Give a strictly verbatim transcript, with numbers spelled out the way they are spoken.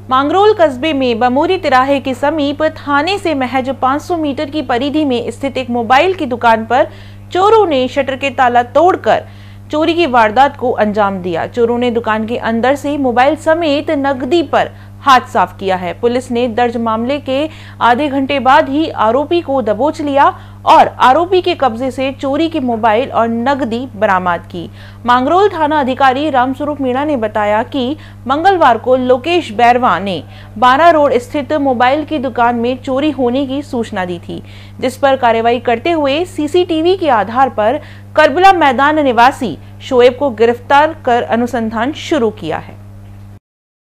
मांगरोल कस्बे में बमोरी तिराहे के समीप थाने से महज पाँच सौ मीटर की परिधि में स्थित एक मोबाइल की दुकान पर चोरों ने शटर के ताला तोड़कर चोरी की वारदात को अंजाम दिया। चोरों ने दुकान के अंदर से मोबाइल समेत नकदी पर हाथ साफ किया है। पुलिस ने दर्ज मामले के आधे घंटे बाद ही आरोपी को दबोच लिया और आरोपी के कब्जे से चोरी के मोबाइल और नकदी बरामद की। मांगरोल थाना अधिकारी रामस्वरूप मीणा ने बताया कि मंगलवार को लोकेश बैरवा ने बारा रोड स्थित मोबाइल की दुकान में चोरी होने की सूचना दी थी, जिस पर कार्रवाई करते हुए सीसीटीवी के आधार पर करबला मैदान निवासी शोएब को गिरफ्तार कर अनुसंधान शुरू किया है।